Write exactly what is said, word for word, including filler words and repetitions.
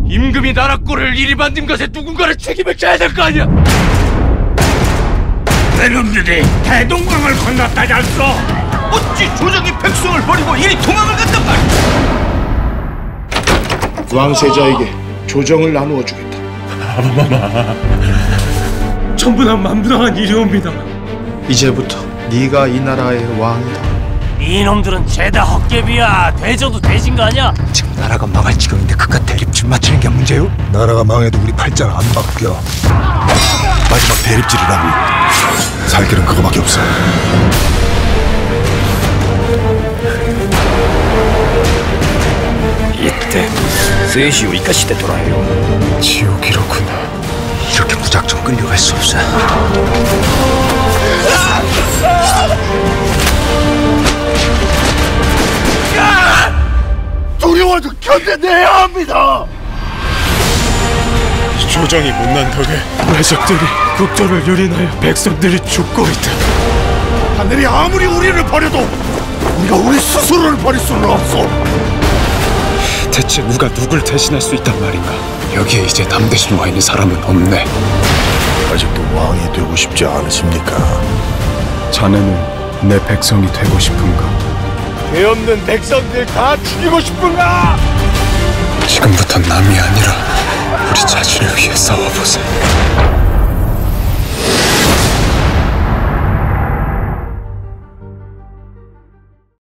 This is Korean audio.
임금이 나라 꼴을 이리 만든 것에 누군가를 책임을 져야 될 거 아니야. 내놈들이 대동강을 건넜다지 않소? 어찌 조정이 백성을 버리고 이리 도망을 갔단 말이야. 왕세자에게 조정을 나누어 주겠다. 전부 다 만분당한 일이옵니다. 이제부터 네가 이 나라의 왕이다. 이놈들은 죄다 헛개비야. 대저도 대신 거 아니야? 지금 나라가 망할 지경인데 그깟 대립줄 맞추는 게 문제요? 나라가 망해도 우리 팔자는 안 바뀌어. 마지막 대립질이라고. 살 길은 그거밖에 없어. 이때 셋이 우리가 시대 돌아요. 지옥이로구나. 이렇게 무작정 끌려갈 수 없어. 두려워도 견뎌내야 합니다. 조정이 못난 덕에 외적들이 국조를 유린하여 백성들이 죽고 있다. 하늘이 아무리 우리를 버려도 우리가 우리 스스로를 버릴 수는 없어. 대체 누가 누굴 대신할 수 있단 말인가? 여기에 이제 남 대신 와 있는 사람은 없네. 아직도 왕이 되고 싶지 않으십니까? 자네는 내 백성이 되고 싶은가? 죄 없는 백성들 다 죽이고 싶은가? 지금부터 남이 아니라 우리 자신을 위해 싸워보세.